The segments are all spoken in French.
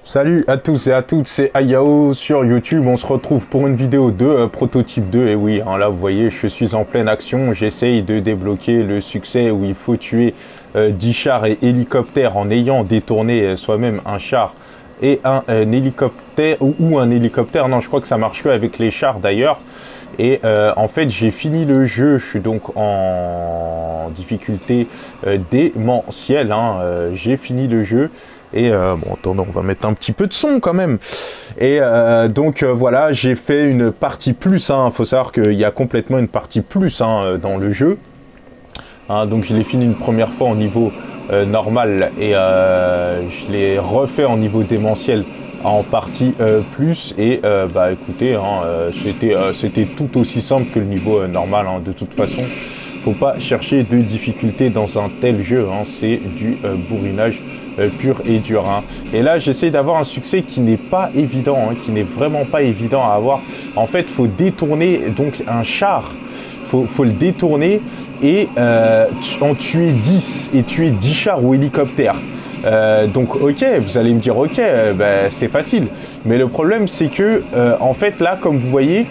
Salut à tous et à toutes, c'est Ayao sur YouTube. On se retrouve pour une vidéo de Prototype 2. Et oui, hein, là vous voyez, je suis en pleine action. J'essaye de débloquer le succès où il faut tuer 10 chars et hélicoptères en ayant détourné soi-même un char et un hélicoptère ou un hélicoptère. Non, je crois que ça marche que avec les chars d'ailleurs. Et en fait, j'ai fini le jeu. Je suis donc en difficulté démentielle. Hein. J'ai fini le jeu. Et bon, attendez, on va mettre un petit peu de son quand même. Et donc voilà, j'ai fait une partie plus. Hein. Faut savoir qu'il y a complètement une partie plus hein, dans le jeu. Hein, donc je l'ai fini une première fois au niveau normal et je l'ai refait en niveau démentiel en partie plus. Et bah écoutez, hein, c'était tout aussi simple que le niveau normal. Hein, de toute façon, faut pas chercher de difficulté dans un tel jeu. Hein, c'est du bourrinage pur et dur. Hein. Et là, j'essaie d'avoir un succès qui n'est pas évident, hein, qui n'est vraiment pas évident à avoir. En fait, faut détourner donc un char. Faut le détourner et en tuer 10 et tuer 10 chars ou hélicoptères. Donc ok, vous allez me dire ok, ben, c'est facile. Mais le problème c'est que en fait là, comme vous voyez,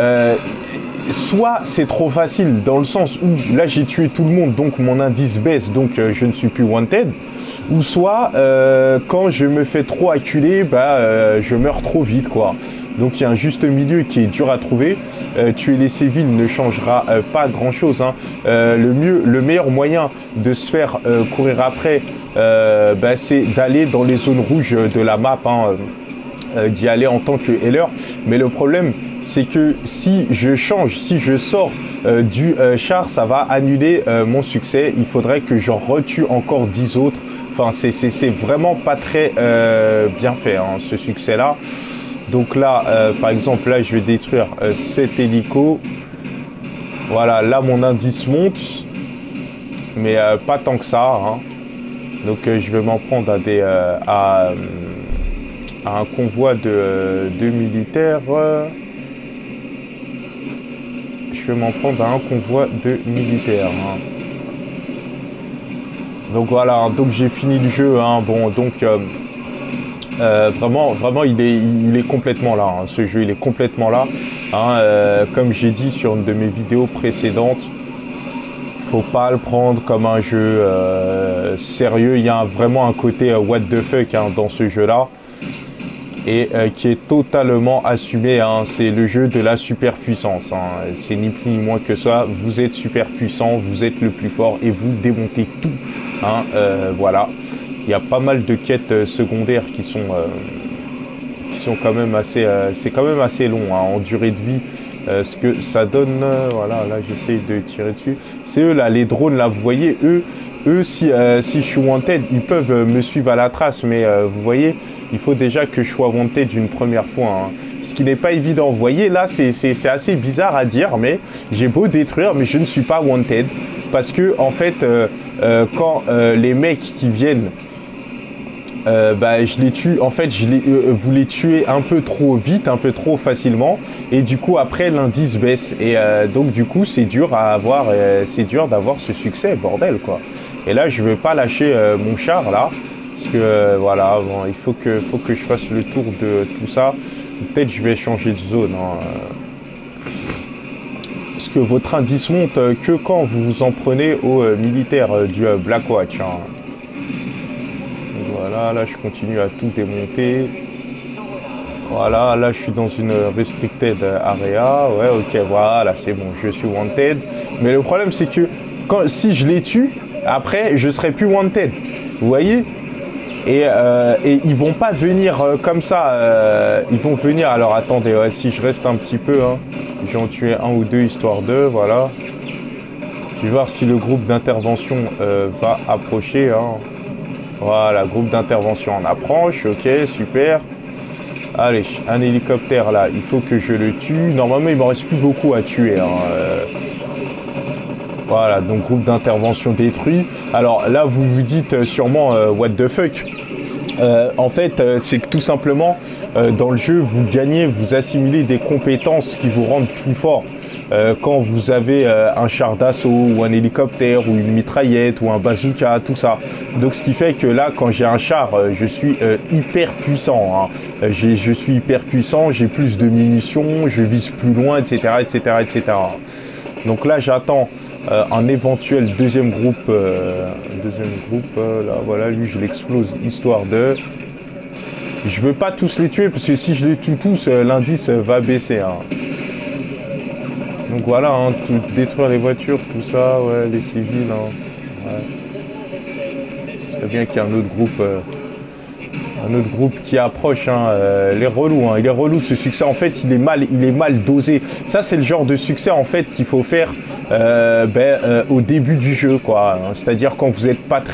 soit c'est trop facile dans le sens où là j'ai tué tout le monde, donc mon indice baisse, donc je ne suis plus wanted. Ou soit quand je me fais trop acculer, bah je meurs trop vite quoi. Donc il y a un juste milieu qui est dur à trouver. Tuer les civils ne changera pas grand chose. Hein. Le meilleur moyen de se faire courir après, bah, c'est d'aller dans les zones rouges de la map. Hein, d'y aller en tant que healer. Mais le problème, c'est que si je change, si je sors du char, ça va annuler mon succès. Il faudrait que j'en retue encore 10 autres. Enfin, c'est vraiment pas très bien fait, hein, ce succès-là. Donc là, par exemple, là, je vais détruire cet hélico. Voilà, là, mon indice monte. Mais pas tant que ça. Hein. Donc, je vais m'en prendre à des... à un convoi de militaires. Je vais m'en prendre à un convoi de militaires. Hein. Donc voilà, donc j'ai fini le jeu. Hein. Bon, donc vraiment, il est complètement là. Hein. Ce jeu, il est complètement là. Hein. Comme j'ai dit sur une de mes vidéos précédentes, faut pas le prendre comme un jeu sérieux. Il y a vraiment un côté what the fuck hein, dans ce jeu-là. Et qui est totalement assumé. Hein. C'est le jeu de la superpuissance. Hein. C'est ni plus ni moins que ça. Vous êtes super puissant, vous êtes le plus fort et vous démontez tout. Hein. Voilà. Il y a pas mal de quêtes secondaires qui sont quand même assez... c'est quand même assez long hein, en durée de vie. Ce que ça donne... voilà, là j'essaye de tirer dessus. C'est eux là, les drones là, vous voyez, eux si je suis wanted, ils peuvent me suivre à la trace, mais vous voyez, il faut déjà que je sois wanted une première fois. Hein. Ce qui n'est pas évident. Vous voyez, là, c'est assez bizarre à dire, mais j'ai beau détruire, mais je ne suis pas wanted. Parce que, en fait, quand les mecs qui viennent, bah, je les tue, en fait, vous les tuez un peu trop vite, un peu trop facilement, et du coup, après, l'indice baisse. Et donc, du coup, c'est dur à avoir, c'est dur d'avoir ce succès, bordel, quoi. Et là, je veux pas lâcher mon char, là, parce que, voilà, bon, il faut que je fasse le tour de tout ça. Peut-être je vais changer de zone, hein. Parce que votre indice monte que quand vous vous en prenez aux militaires du Blackwatch, hein. Voilà, là je continue à tout démonter. Voilà, là je suis dans une restricted area. Ouais, ok, voilà, c'est bon, je suis wanted. Mais le problème c'est que si je les tue, après je serai plus wanted. Vous voyez? Et ils vont pas venir comme ça. Ils vont venir. Alors attendez, ouais, si je reste un petit peu, hein, je vais en tuer un ou deux histoire de. Voilà. Je vais voir si le groupe d'intervention va approcher. Hein. Voilà, groupe d'intervention en approche, ok, super. Allez, un hélicoptère là, il faut que je le tue. Normalement, il ne me reste plus beaucoup à tuer. Hein. Voilà, donc groupe d'intervention détruit. Alors là, vous vous dites sûrement what the fuck. En fait, c'est que tout simplement, dans le jeu, vous gagnez, vous assimilez des compétences qui vous rendent plus fort. Quand vous avez un char d'assaut ou un hélicoptère ou une mitraillette ou un bazooka, tout ça. Donc ce qui fait que là, quand j'ai un char, je suis hyper puissant. Hein. Je suis hyper puissant, j'ai plus de munitions, je vise plus loin, etc., etc., etc. Donc là, j'attends un éventuel deuxième groupe. Là, voilà, lui, je l'explose, histoire de... Je veux pas tous les tuer, parce que si je les tue tous, l'indice va baisser. Hein. Donc voilà, hein, détruire les voitures, tout ça, ouais, les civils. Hein, ouais. C'est bien qu'il y ait un autre groupe qui approche, hein, les relous, hein, il est relou ce succès. En fait, il est mal dosé. Ça, c'est le genre de succès en fait qu'il faut faire au début du jeu, quoi. Hein, c'est-à-dire quand vous n'êtes pas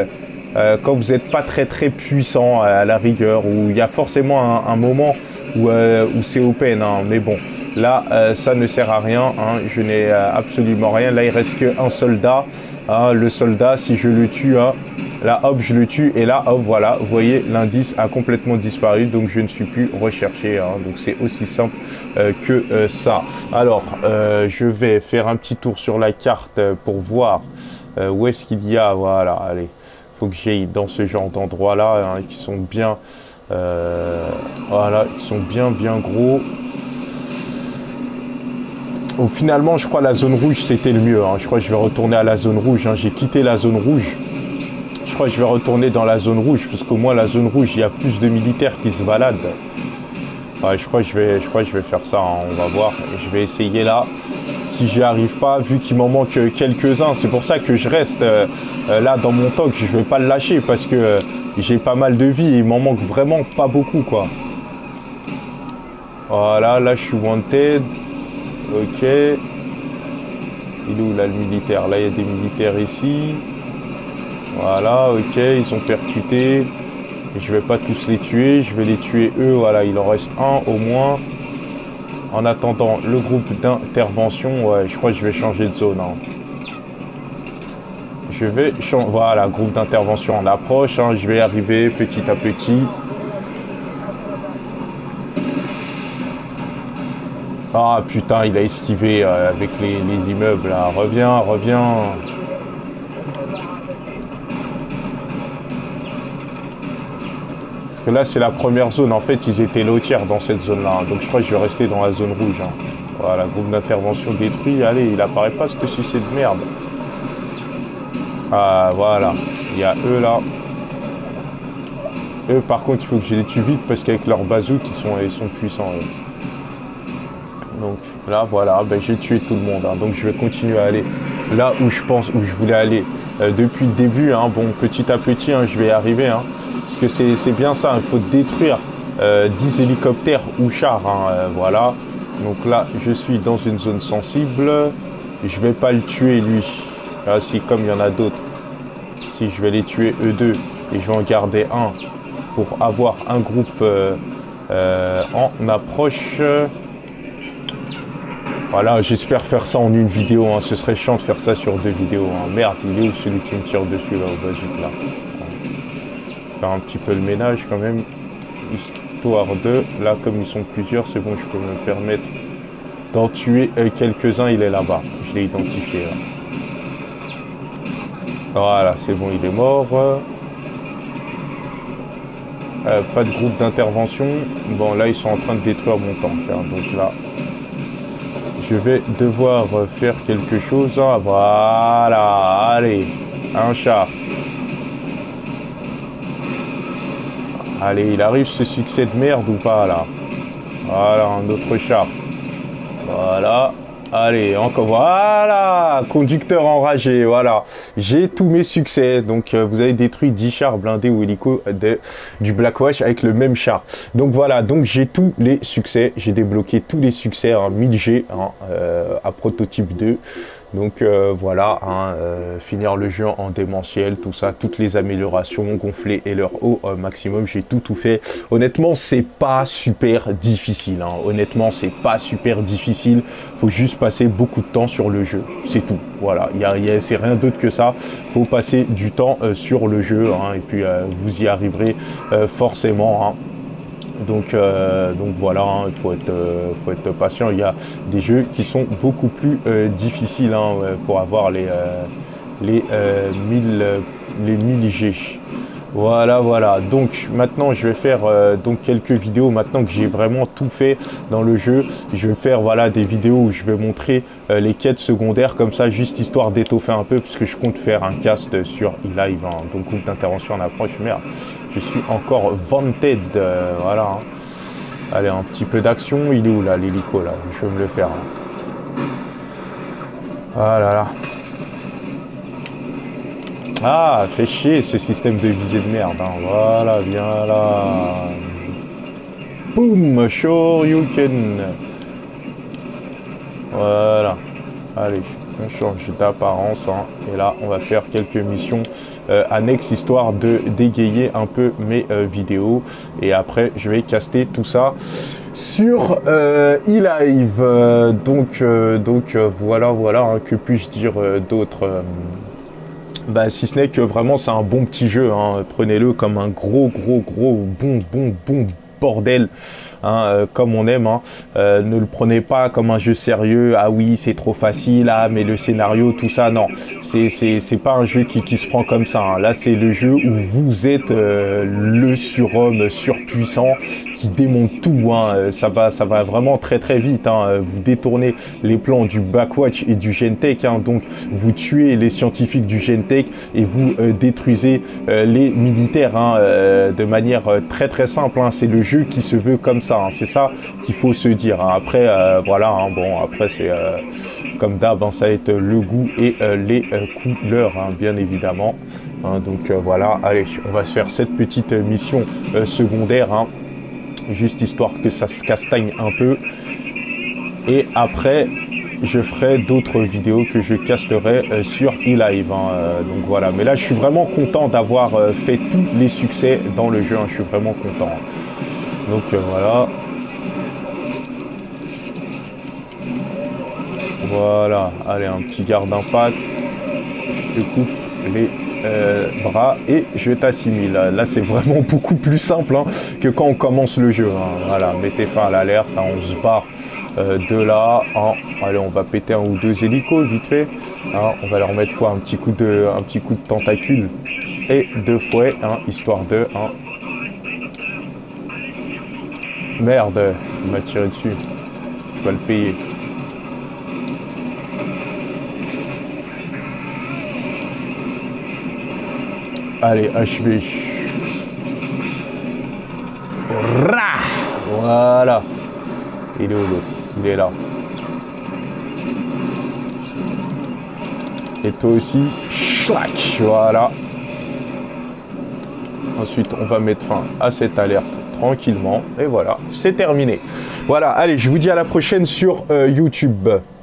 très puissant à la rigueur, où il y a forcément un moment où c'est open, hein, mais bon, là ça ne sert à rien, hein, je n'ai absolument rien. Là il reste qu'un soldat, hein, le soldat, si je le tue, hein, là hop je le tue, et là hop voilà, vous voyez l'indice a complètement disparu, donc je ne suis plus recherché, hein, donc c'est aussi simple que ça. Alors je vais faire un petit tour sur la carte pour voir où est-ce qu'il y a, voilà, allez, faut que j'aille dans ce genre d'endroit là, hein, qui sont bien voilà, qui sont bien gros. Donc finalement je crois la zone rouge c'était le mieux, hein. Je crois que je vais retourner à la zone rouge, hein. J'ai quitté la zone rouge, je crois que je vais retourner dans la zone rouge, parce qu'au moins la zone rouge il y a plus de militaires qui se baladent. Ouais, je crois que je vais faire ça, hein. On va voir, je vais essayer là. Si j'y arrive pas, vu qu'il m'en manque quelques-uns, c'est pour ça que je reste là dans mon toc, je vais pas le lâcher, parce que j'ai pas mal de vie et il m'en manque vraiment pas beaucoup, quoi. Voilà, là je suis wanted. Ok. Il est où là le militaire? Là il y a des militaires ici. Voilà, ok, ils ont percuté. Je vais pas tous les tuer, je vais les tuer eux, voilà, il en reste un au moins. En attendant le groupe d'intervention, ouais, je crois que je vais changer de zone, hein. Je vais changer, voilà, groupe d'intervention en approche, hein, je vais arriver petit à petit. Ah putain, il a esquivé avec les immeubles là, reviens. Parce que là c'est la première zone, en fait ils étaient lotières dans cette zone là, donc je crois que je vais rester dans la zone rouge, hein. Voilà, groupe d'intervention détruit, allez, il apparaît pas ce que c'est de merde. Ah voilà, il y a eux là. Eux par contre il faut que je les tue vite, parce qu'avec leurs bazooks ils sont puissants eux. Donc là voilà, ben, j'ai tué tout le monde, hein. Donc je vais continuer à aller là où je voulais aller depuis le début, hein. Bon, petit à petit, hein, je vais y arriver, hein. Parce que c'est bien ça, il faut détruire 10 hélicoptères ou chars, hein, voilà. Donc là je suis dans une zone sensible, je vais pas le tuer lui, là, si comme il y en a d'autres, si je vais les tuer eux deux et je vais en garder un pour avoir un groupe en approche. Voilà, j'espère faire ça en une vidéo, hein. Ce serait chiant de faire ça sur 2 vidéos, hein. Merde, il est où celui qui me tire dessus là au bazooka là? Faire un petit peu le ménage quand même, histoire de, là comme ils sont plusieurs, c'est bon, je peux me permettre d'en tuer quelques-uns. Il est là-bas, je l'ai identifié là. Voilà, c'est bon, il est mort. Pas de groupe d'intervention. Bon, là ils sont en train de détruire mon tank, hein. Donc là je vais devoir faire quelque chose, hein. Voilà, allez, un char. Allez, il arrive ce succès de merde ou pas là? Voilà, un autre char. Voilà. Allez, encore, voilà, conducteur enragé, voilà, j'ai tous mes succès. Donc vous avez détruit 10 chars blindés ou hélico du Blackwatch avec le même char. Donc voilà, donc j'ai tous les succès, j'ai débloqué tous les succès, hein, 1000 G, hein, à prototype 2. Donc voilà, hein, finir le jeu en démentiel, tout ça, toutes les améliorations, gonfler et leur haut maximum, j'ai tout fait. Honnêtement, c'est pas super difficile, hein. Honnêtement, c'est pas super difficile. Faut juste passer beaucoup de temps sur le jeu, c'est tout. Voilà, c'est rien d'autre que ça. Faut passer du temps sur le jeu, hein, et puis vous y arriverez forcément, hein. Donc voilà, hein, il faut être patient. Il y a des jeux qui sont beaucoup plus difficiles, hein, pour avoir les 1000 G. Voilà. Donc maintenant, je vais faire donc quelques vidéos. Maintenant que j'ai vraiment tout fait dans le jeu, je vais faire voilà des vidéos où je vais montrer les quêtes secondaires comme ça, juste histoire d'étoffer un peu, puisque je compte faire un cast sur e-live, hein, donc groupe d'intervention en approche. Merde, je suis encore vanted, voilà. Hein. Allez, un petit peu d'action. Il est où là, l'hélico là? Je vais me le faire. Hein. Ah là là. Ah, fait chier ce système de visée de merde. Hein. Voilà, viens là. Boum, Shoryuken. Voilà. Allez, on change d'apparence. Hein. Et là, on va faire quelques missions annexes, histoire de dégayer un peu mes vidéos. Et après, je vais caster tout ça sur e-live. Donc voilà, hein, que puis-je dire d'autre bah, si ce n'est que vraiment c'est un bon petit jeu, hein. Prenez-le comme un gros bon bordel, hein, comme on aime, hein. Ne le prenez pas comme un jeu sérieux. Ah oui, c'est trop facile, ah mais le scénario, tout ça, non, c'est pas un jeu qui se prend comme ça, hein. Là c'est le jeu où vous êtes le surhomme surpuissant qui démonte tout, hein. Ça va vraiment très vite, hein. Vous détournez les plans du Backwatch et du Gentech, hein. Donc vous tuez les scientifiques du Gentech et vous détruisez les militaires, hein, de manière très simple, hein. C'est le jeu qui se veut comme ça, hein. C'est ça qu'il faut se dire, hein. Après voilà, hein, bon après c'est comme d'hab, hein, ça va être le goût et les couleurs, hein, bien évidemment, hein. Donc voilà, allez, on va se faire cette petite mission secondaire, hein, juste histoire que ça se castagne un peu, et après je ferai d'autres vidéos que je casterai sur e-live, hein. Donc voilà, mais là je suis vraiment content d'avoir fait tous les succès dans le jeu, hein. Je suis vraiment content, donc voilà, allez, un petit garde d'impact, je coupe les bras et je t'assimile. Là c'est vraiment beaucoup plus simple, hein, que quand on commence le jeu, hein. Voilà, mettez fin à l'alerte, hein, on se barre de là, hein. Allez, on va péter un ou deux hélicos vite fait, hein. On va leur mettre quoi, un petit coup de tentacule et de fouet, hein, histoire de, hein. Merde, il m'a tiré dessus, je dois le payer. Allez, HB. Voilà. Il est où l'autre? Il est là. Et toi aussi. Schlack. Voilà. Ensuite, on va mettre fin à cette alerte tranquillement. Et voilà, c'est terminé. Voilà, allez, je vous dis à la prochaine sur YouTube.